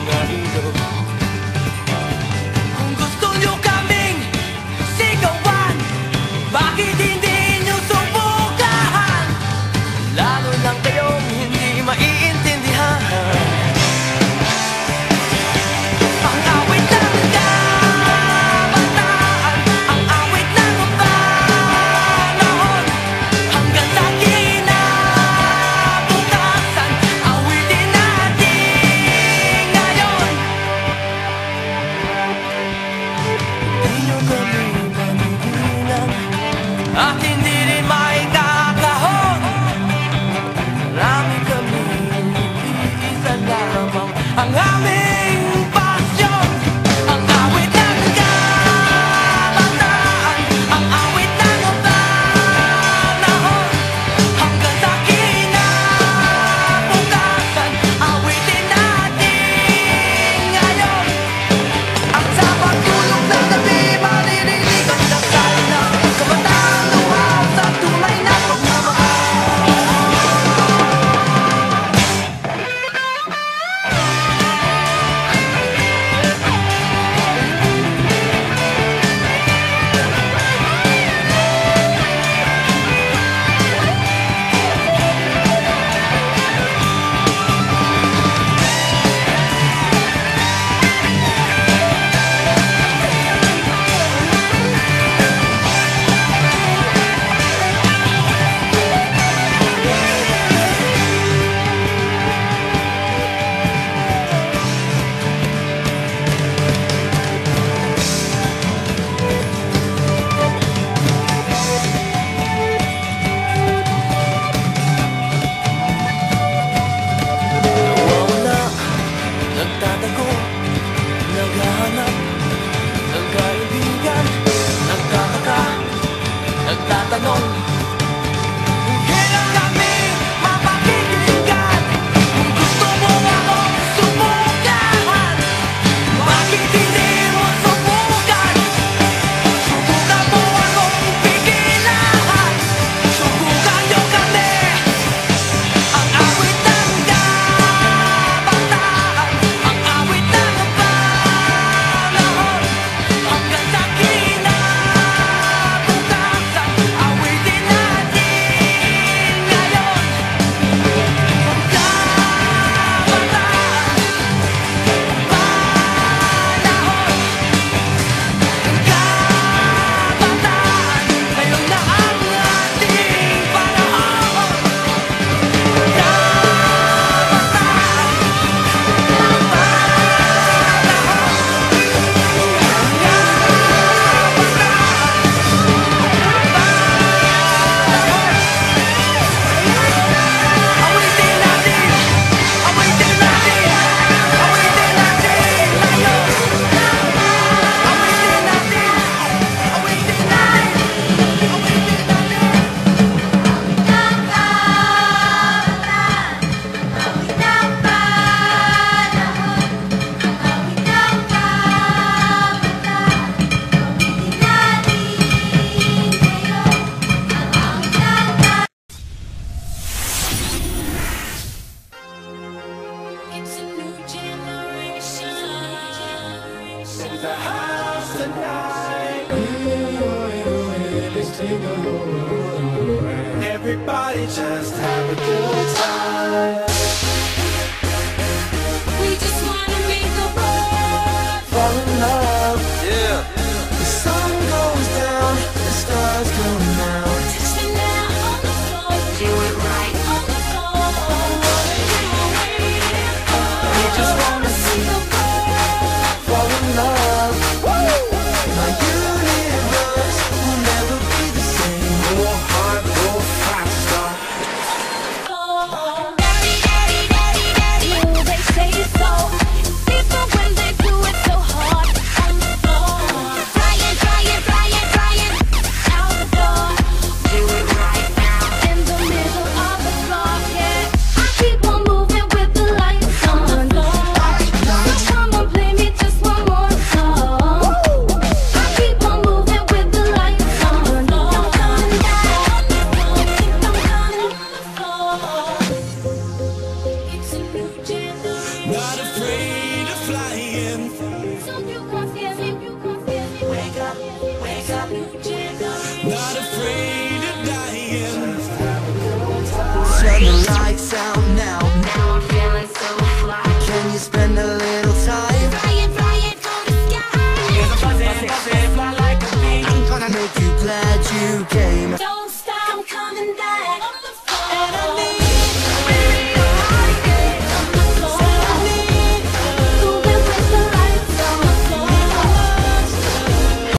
mga ilog. Kung gusto nyo kaming sigawan, bakit hindi nyo subukan? Lalo lang kayong hindi maiintindihan ang awit ng kabataan, ang awit ng panahon, hanggang sa kinabukasan, awitin natin ngayon. Hindi nyo kami manigilan at hindi rin maikakahon. Marami kami, isa lamang ang aming pasyon. Ang awit ng kabataan, ang awit ng panahon, hanggang sa kinabukasan, awitin natin ngayon. Ang sa pagtulog ng gabi, maririnig ang dasal ng kabataan luhaw sa tunay na pagmamahal. Nawawala, nagtatago, naghahanap ng kaibigan, nagtataka, nagtatanong. Kailan kami mapakikinggan? Kung gusto mo akong subukan, bakit hindi mo subukan? Subukan mo akong pigilan, subukan nyo kami. Ang awit ng kabataan, ang awit ng panahon, hanggang sa kinabukasan, awitin natin ngayon. Ang kabataan, panahon, ang kabataan, ngayon na ang ating panahon. Awitin natin, awitin natin, awitin natin ngayon. Awitin natin, awitin natin, awitin natin. It's a new generation. In the house tonight, everybody just have a good time. We just wanna make the world Fall in love, yeah. The sun goes down, the stars come out. touch it now on the floor. Do it right on the floor. What are you waiting for? We just wanna see the